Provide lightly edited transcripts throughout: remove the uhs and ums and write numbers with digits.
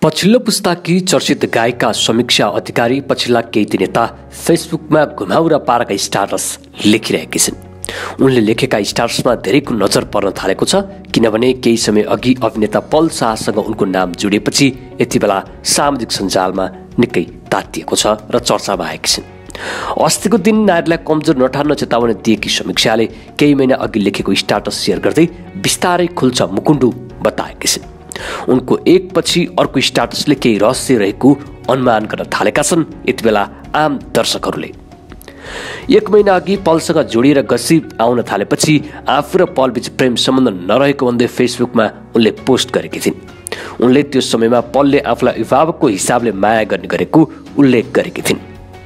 पछिल्लो पुस्ताकी चर्चित गायिका समीक्षा अधिकारी पछिल्ला केही दिन यता फेसबुकमा घुमाउरा पारका स्टाटस लेखिरहेकी छिन्। उनले लेखेका स्टाटसमा धेरैको नजर पर्न थालेको छ, किनभने केही समय अघि अभिनेता पल शाहसँग उनको नाम जोडिएपछि यति बेला सामाजिक सञ्जालमा निकै तातिएको छ र चर्चामा आएकी छिन्। अस्तिको दिन नारीलाई कमजोर नठान्न चेतावनी दिएकी समीक्षाले केही महिना अघि लेखेको स्टाटस सेयर गर्दै बिस्तारै खुल्छ मुकुण्डु बताएकी छिन्। उनको एकपछि अर्को स्टाटसले केही रहस्य रहेको अनुमान गर्न थालेका छन् यति बेला आम दर्शकहरूले। एक महिना अघि पलसँग जोडिएर गसिप आउन थालेपछि आफू र पलबीच प्रेम सम्बन्ध नरहेको भन्दै फेसबुकमा उनले पोस्ट गरेकी थिइन्। उनले त्यो समयमा पलले आफूलाई अभिभावकको हिसाबले माया गर्ने गरेको उल्लेख गरेकी थिइन्।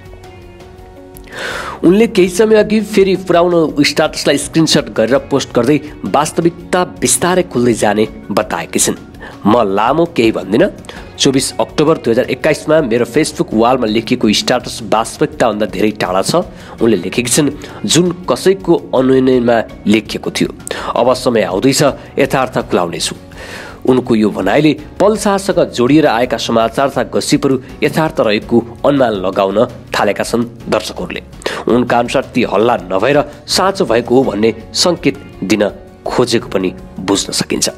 उनले केही समय अघि फेरि पुरानो स्टाटसलाई स्क्रिनशट गरेर पोस्ट गर्दै वास्तविकता बिस्तारै खुल्दै जाने बताएकी छिन्। म लामो केही भन्दिनँ। 24 अक्टोबर 2021 मा मेरो फेसबुक वालमा लेखिएको स्टाटस वास्तविकताभन्दा धेरै टाढा छ। उनले लेखेकी छिन्, जुन कसैको अनुनयनमा लेखिएको थियो। अब समय आउँदैछ यथार्थ खुलाउनेछु। उनको यो भनाइले पल शाहसँग जोडिएर आएका समाचार तथा गसिपहरू यथार्थ रहेको अनुमान लगाउन थालेका छन् दर्शकहरूले। उनका अनुसार ती हल्ला नभएर साँचो भएको हो भन्ने सङ्केत दिन खोजेको पनि बुझ्न सकिन्छ।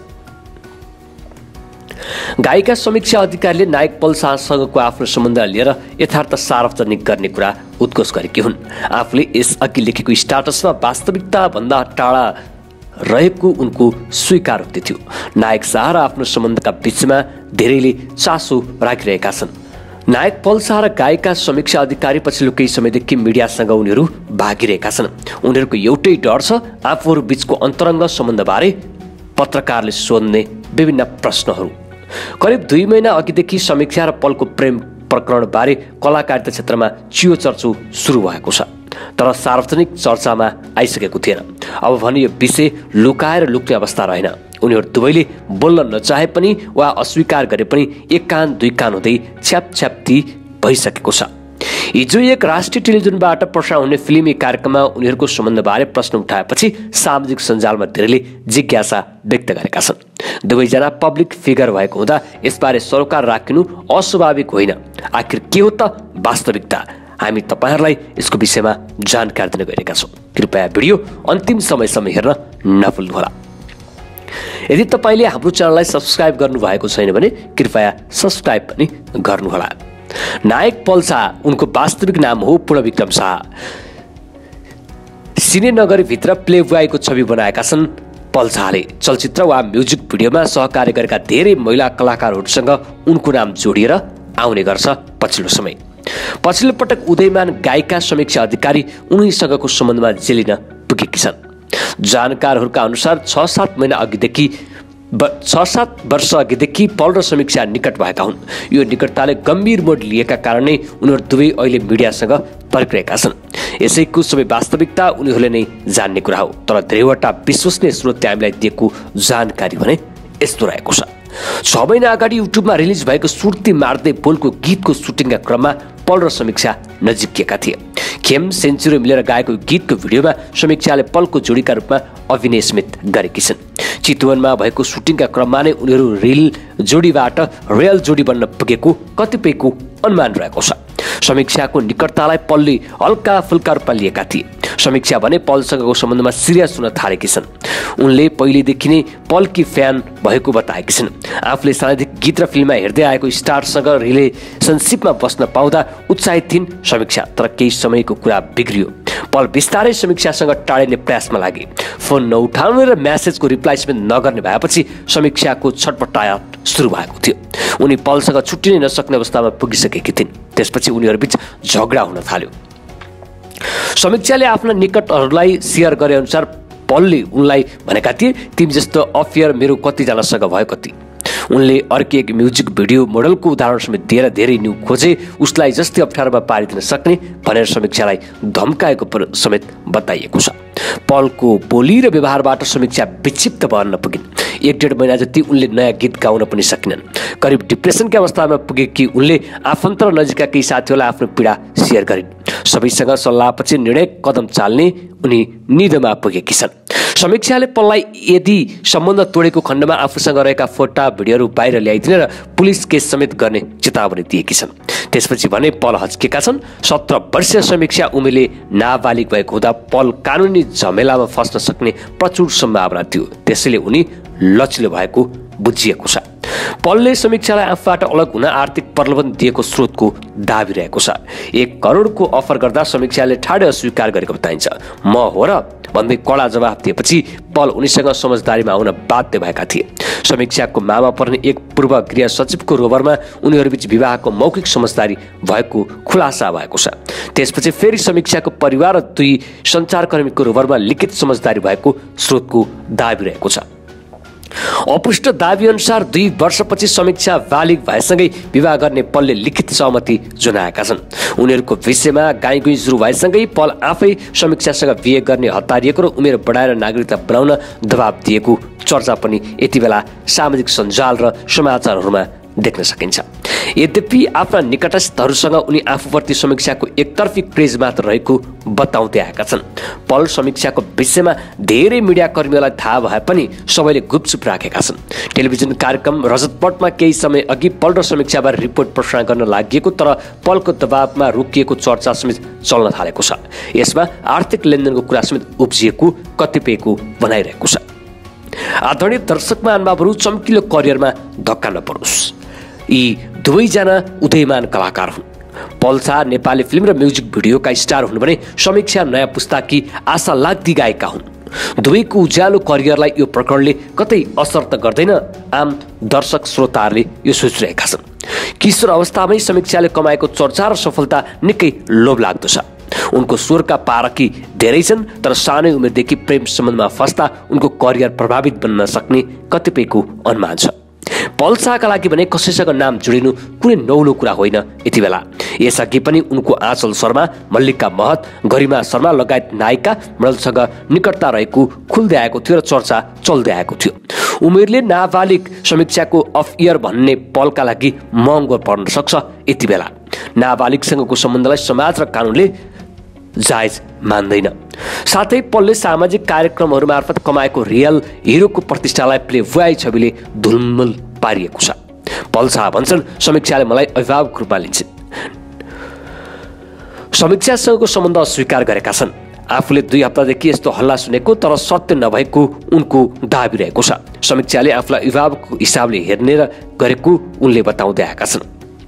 गायिका समीक्षा अधिकारीले नायक पल शाहसँगको आफ्नो सम्बन्धलाई लिएर यथार्थ सार्वजनिक गर्ने कुरा उद्घोष गरेकी हुन्। आफूले यसअघि लेखेको स्टाटसमा वास्तविकता भन्दा टाढा रहेको उनको स्वीकारोक्ति थियो। नायक शाह र आफ्नो सम्बन्धका बीचमा धेरैले चासो राखिरहेका छन्। नायक पल शाह र गायिका समीक्षा अधिकारी पछिल्लो केही समयदेखि मिडियासँग उनीहरू भागिरहेका छन्। उनीहरूको एउटै डर छ, आफूहरू बीचको अन्तरङ्ग सम्बन्धबारे पत्रकारले सोध्ने विभिन्न प्रश्नहरू। करिब 2 महिना अघिदेखि समीक्षा र पलको प्रेम प्रकरणबारे कलाकारिता क्षेत्रमा चियोचर्चो सुरु भएको छ, तर सार्वजनिक चर्चामा आइसकेको थिएन। अब भने यो विषय लुकाएर लुक्ने अवस्था रहेन। उनीहरू दुवैले बोल्न नचाहे पनि वा अस्वीकार गरे पनि एक कान दुई कान हुँदै छ्यापछ्याप्ती भइसकेको छ। हिजो एक राष्ट्रिय टेलिभिजनबाट प्रसारण हुने फिल्मी कार्यक्रममा उनीहरूको सम्बन्धबारे प्रश्न उठाएपछि सामाजिक सञ्जालमा धेरैले जिज्ञासा व्यक्त गरेका छन्। दुवैजना पब्लिक फिगर भएको हुँदा यसबारे सरोकार राखिनु अस्वाभाविक होइन। आखिर के हो त वास्तविकता? हामी तपाईहरूलाई यसको विषयमा जानकारी दिन गइरहेका छौँ। कृपया भिडियो अन्तिम समयसम्म हेर्न नभुल्नुहोला। यदि तपाईँले हाम्रो च्यानललाई सब्स्क्राइब गर्नुभएको छैन भने कृपया सब्स्क्राइब पनि गर्नुहोला। नायक पल शाह, उनको वास्तविक नाम हो पूर्णविक्रम शाह। सिनेनगरीभित्र प्लेबॉयको छवि बनाएका छन् पल शाहले। चलचित्र वा म्युजिक भिडियोमा सहकार्य गरेका धेरै महिला कलाकारहरूसँग उनको नाम जोडिएर आउने गर्छ। पछिल्लो पटक उदयमान गायिका समीक्षा अधिकारी उनीसँगको सम्बन्धमा जेलिन पुगेकी छन्। जानकारहरूका अनुसार 6-7 वर्ष अघिदेखि पल र समीक्षा निकट भएका हुन्। यो निकटताले गम्भीर मोड लिएका कारणै उनीहरू दुवै अहिले मिडियासँग पर्खिरहेका छन्। यसैको सबै वास्तविकता उनीहरूले नै जान्ने कुरा हो, तर धेरैवटा विश्वसनीय स्रोतले हामीलाई दिएको जानकारी भने यस्तो रहेको छ। 6 महिना अगाडि युट्युबमा रिलिज भएको सुर्ती मार्दै बोलको गीतको सुटिङका क्रममा पल र समीक्षा नजिकिएका थिए। खेम सेन्चुरी मिलेर गाएको गीतको भिडियोमा समीक्षाले पलको जोडीका रूपमा अभिनय समेत गरेकी छिन्। चितवनमा भएको सुटिङका क्रममा नै उनीहरू रियल जोडी बन्न पुगेको कतिपयको अनुमान रहेको छ। समीक्षाको निकटतालाई पलले हल्का फुल्का रूपमा लिएका थिए। समीक्षा भने पलसँगको सम्बन्धमा सिरियस हुन थालेकी छन्। उनले पहिलेदेखि नै पलकी फ्यान भएको बताएकी छिन्। आफूले सानैदेखि गीत र फिल्ममा हेर्दै आएको स्टारसँग रिलेसनसिपमा बस्न पाउँदा उत्साहित थिइन् समीक्षा, तर केही समयको कुरा बिग्रियो। पल बिस्तारै समीक्षासँग टाढिने प्रयासमा लागे। फोन नउठाउने र म्यासेजको रिप्लाई समेत नगर्ने भएपछि समीक्षाको छटपटाहट सुरु भएको थियो। उनी पलसँग छुट्टिनै नसक्ने अवस्थामा पुगिसकेकी थिइन्। त्यसपछि उनीहरूबीच झगडा हुन थाल्यो। समीक्षाले आफ्ना निकटहरूलाई सेयर गरे अनुसार पलले उनलाई भनेका थिए, तिमी जस्तो अफेयर मेरो कतिजनासँग भयो कति। उनले अर्को एक म्युजिक भिडियो मोडलको उदाहरण समेत दिएर धेरै न्यू खोजे, उसलाई जस्तै अप्ठ्यारोमा पारिदिन सक्ने भनेर समीक्षालाई धम्काएको समेत बताइएको छ। पलको बोली र व्यवहारबाट समीक्षा विक्षिप्त भन्न पुगिन्। 1-1.5 महिना जति उनले नयाँ गीत गाउन पनि सकिनन्। करिब डिप्रेसनकै अवस्थामा पुगेकी उनले आफन्त र नजिकका केही साथीहरूलाई आफ्नो पीडा सेयर गरिन्। सबैसँग सल्लाहपछि निर्णय कदम चाल्ने उनी निधमा पुगेकी छन्। समीक्षाले पललाई यदि सम्बन्ध तोडेको खण्डमा आफूसँग रहेका फोटा भिडियोहरू बाहिर ल्याइदिने र पुलिस केस समेत गर्ने चेतावनी दिएकी छन्। त्यसपछि भने पल हच्केका छन्। 17 वर्षीय समीक्षा उमेरले नाबालिग भएको हुँदा पल कानुनी झमेलामा फस्न सक्ने प्रचुर सम्भावना थियो, त्यसैले उनी लचिलो भएको बुझिएको छ। पलले समीक्षालाई आफूबाट अलग हुन आर्थिक प्रलोभन दिएको स्रोतको दाबी रहेको छ। 1 करोडको अफर गर्दा समीक्षाले ठाडै अस्वीकार गरेको बताइन्छ। म हो र भन्दै कडा जवाफ दिएपछि पल उनीसँग समझदारीमा आउन बाध्य भएका थिए। समीक्षाको मामा पर्ने एक पूर्व गृह सचिवको रोबरमा उनीहरूबीच विवाहको मौखिक समझदारी भएको खुलासा भएको छ। त्यसपछि फेरि समीक्षाको परिवार र 2 सञ्चारकर्मीको रोबरमा लिखित समझदारी भएको स्रोतको दाबी रहेको छ। अपुष्ट दाबी अनुसार 2 वर्षपछि समीक्षा बालिग भएसँगै विवाह गर्ने पलले लिखित सहमति जनाएका छन्। उनीहरूको विषयमा गाईगुई सुरु भएसँगै पल आफै समीक्षासँग बिहे गर्ने हतारिएको र उमेर बढाएर नागरिकता बनाउन दबाब दिएको चर्चा पनि यति बेला सामाजिक सञ्जाल र समाचारहरूमा देख्न सकिन्छ। यद्यपि आफ्ना निकटस्थहरूसँग उनी आफूप्रति समीक्षाको एकतर्फी क्रेज मात्र रहेको बताउँदै आएका छन्। पल समीक्षाको विषयमा धेरै मिडिया कर्मीहरूलाई थाहा भए पनि सबैले गुपचुप राखेका छन्। टेलिभिजन कार्यक्रम रजतपटमा केही समय अघि पल र समीक्षाबारे रिपोर्ट प्रसारण गर्न लागि तर पलको दबावमा रोकिएको चर्चा समेत चल्न थालेको छ। यसमा आर्थिक लेनदेनको कुरा समेत उब्जिएको कतिपयको भनाइरहेको छ। आदरणीय दर्शक महानुभावहरू, चम्किलो करियरमा धक्का नपरोस्। यी दुवैजना उदयमान कलाकार हुन्। पल शाह नेपाली फिल्म र म्युजिक भिडियोका स्टार हुन् भने समीक्षा नयाँ पुस्ताकी आशा लाग्दी गायिका हुन्। दुवैको उज्यालो करियरलाई यो प्रकरणले कतै असर त गर्दैन, आम दर्शक श्रोताहरूले यो सोचिरहेका छन्। किशोर अवस्थामै समीक्षाले कमाएको चर्चा र सफलता निकै लोभलाग्दो छ। उनको स्वरका पारखी धेरै छन्, तर सानै उमेरदेखि प्रेम सम्बन्धमा फस्दा उनको करियर प्रभावित बन्न सक्ने कतिपयको अनुमान छ। पल शाहका लागि भने कसैसँग नाम जोडिनु कुनै नौलो कुरा होइन। यति बेला यसअघि पनि उनको आँचल शर्मा, मल्लिका महत, गरिमा शर्मा लगायत नायिका मृदुलसँग निकटता रहेको खुल्दै आएको थियो र चर्चा चल्दै आएको थियो। उमेरले नाबालिग समीक्षाको अफ इयर भन्ने पलका लागि महँगो पर्न सक्छ। यति बेला नाबालिगसँगको सम्बन्धलाई समाज र कानुनले जायज मान्दैन। साथै पलले सामाजिक कार्यक्रमहरू मार्फत कमाएको रियल हिरोको प्रतिष्ठालाई प्लेबोय छविले धुलमुल पारिएको छ। पल शाह भन्छन्, समीक्षाले मलाई अभिभावक रूपमा लिन्छन्। समीक्षासँगको सम्बन्ध अस्वीकार गरेका छन्। आफूले 2 हप्तादेखि यस्तो हल्ला सुनेको तर सत्य नभएको उनको दाबी रहेको छ। समीक्षाले आफूलाई अभिभावकको हिसाबले हेर्ने गरेको उनले बताउँदै आएका छन्।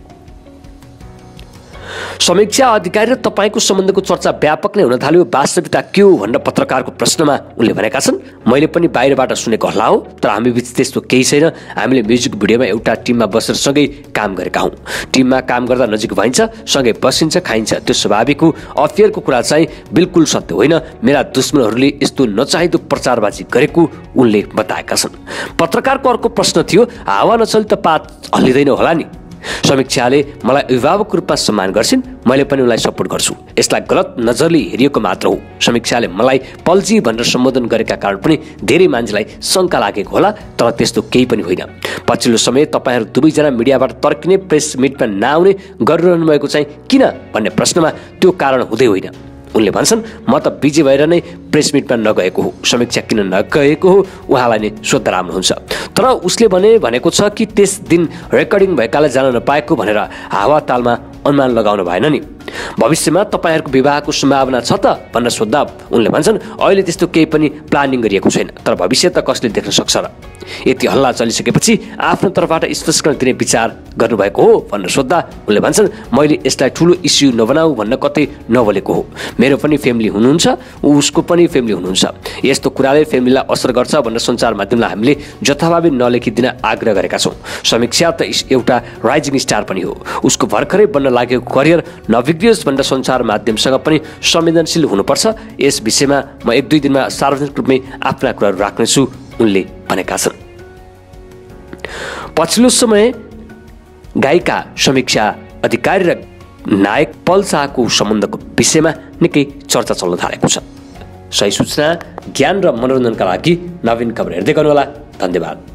समीक्षा अधिकारी र तपाईँको सम्बन्धको चर्चा व्यापक नै हुन थाल्यो, वास्तविकता के हो भनेर पत्रकारको प्रश्नमा उनले भनेका छन्, मैले पनि बाहिरबाट सुनेको हल्ला हो, तर हामी बीच त्यस्तो केही छैन। हामीले म्युजिक भिडियोमा एउटा टिममा बसेर सँगै काम गरेका हौँ। टिममा काम गर्दा नजिक भइन्छ, सँगै बसिन्छ, खाइन्छ, त्यो स्वाभाविक हो। अफेयरको कुरा चाहिँ बिल्कुल सत्य होइन। मेरा दुश्मनहरूले यस्तो नचाहिदो प्रचारबाजी गरेको उनले बताएका छन्। पत्रकारको अर्को प्रश्न थियो, हावा नचली त पात हल्लिँदैन होला नि? समीक्षाले मलाई अभिभावकको रूपमा सम्मान गर्छिन्, मैले पनि उनलाई सपोर्ट गर्छु। यसलाई गलत नजरले हेरिएको मात्र हो। समीक्षाले मलाई पलजी भनेर सम्बोधन गरेका कारण पनि धेरै मान्छेलाई शङ्का लागेको होला, तर त्यस्तो केही पनि होइन। पछिल्लो समय तपाईँहरू दुवैजना मिडियाबाट तर्किने, प्रेस मिटमा नआउने गरिरहनु भएको चाहिँ किन भन्ने प्रश्नमा त्यो कारण हुँदै होइन। उनले भन्छन्, म त बिजी भएर नै प्रेस मिटमा नगएको हो। समीक्षा किन नगएको हो उहाँलाई नै सोध्दा राम्रो हुन्छ। तर उसले भनेको छ कि त्यस दिन रेकर्डिङ भएकाले जान नपाएको भनेर हावातालमा अनुमान लगाउनु भएन नि। भविष्यमा तपाईँहरूको विवाहको सम्भावना छ त भनेर सोद्धा उनले भन्छन्, अहिले त्यस्तो केही पनि प्लानिङ गरिएको छैन, तर भविष्य त कसले देख्न सक्छ र? यति हल्ला चलिसकेपछि आफ्नो तर्फबाट स्पष्टीकरण दिने विचार गर्नुभएको हो भनेर सोद्धा उनले भन्छन्, मैले यसलाई ठुलो इस्यु नबनाऊ भन्न कतै नबोलेको हो। मेरो पनि फ्यामिली हुनुहुन्छ, उसको पनि फ्यामिली हुनुहुन्छ। यस्तो कुराले फ्यामिलीलाई असर गर्छ भनेर सञ्चार माध्यमलाई हामीले जथाभावी नलेखिदिन आग्रह गरेका छौँ। समीक्षा त एउटा राइजिङ स्टार पनि हो। उसको भर्खरै बन्न लागेको करियर नबिग्रियोस् भनेर सञ्चार माध्यमसँग पनि संवेदनशील हुनुपर्छ। यस विषयमा म 1-2 दिनमा सार्वजनिक रूपमै आफ्ना कुराहरू राख्नेछु उनले भनेका छन्। पछिल्लो समय गायिका समीक्षा अधिकारी र नायक पल शाहको सम्बन्धको विषयमा निकै चर्चा चल्न थालेको छ। सही सूचना, ज्ञान र मनोरञ्जनका लागि नवीन खबर हेर्दै गर्नुहोला। धन्यवाद।